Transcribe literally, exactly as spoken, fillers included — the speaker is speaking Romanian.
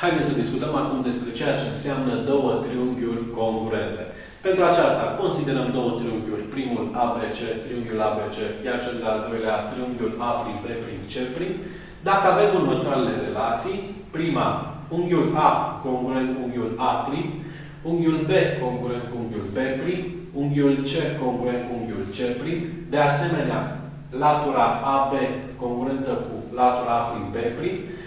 Haideți să discutăm acum despre ceea ce înseamnă două triunghiuri congruente. Pentru aceasta considerăm două triunghiuri. Primul A B C, triunghiul A B C, iar cel de-al doilea triunghiul A' B' C'. Dacă avem următoarele relații, prima, unghiul A congruent cu unghiul A', unghiul B congruent cu unghiul B', unghiul C congruent cu unghiul C', de asemenea, latura A B congruentă cu latura A' B',